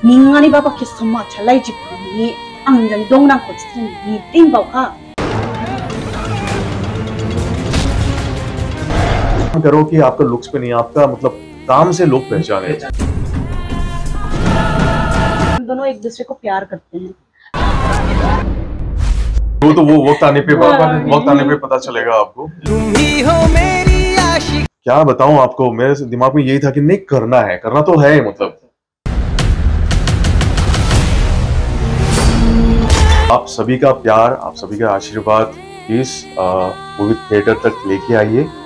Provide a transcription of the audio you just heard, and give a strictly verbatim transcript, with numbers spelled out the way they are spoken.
민간이 바바 키스마 잘라이지 부니 앙장 동랑 코치는 이 띵바가 करो कि आपका लुक्स पे नहीं, आपका मतलब काम से लोग पहचाने। हम दोनों एक दूसरे को प्यार करते हैं। वो तो वो वक्त आने पे वक्त आने पे पता चलेगा आपको। तुम ही हो मेरी आशिक। क्या बताऊं आपको, मेरे दिमाग में यही था कि नहीं करना है, करना तो है मतलब। आप सभी का प्यार, आप सभी का आशीर्वाद इस मूवी थिएटर तक लेके आइए।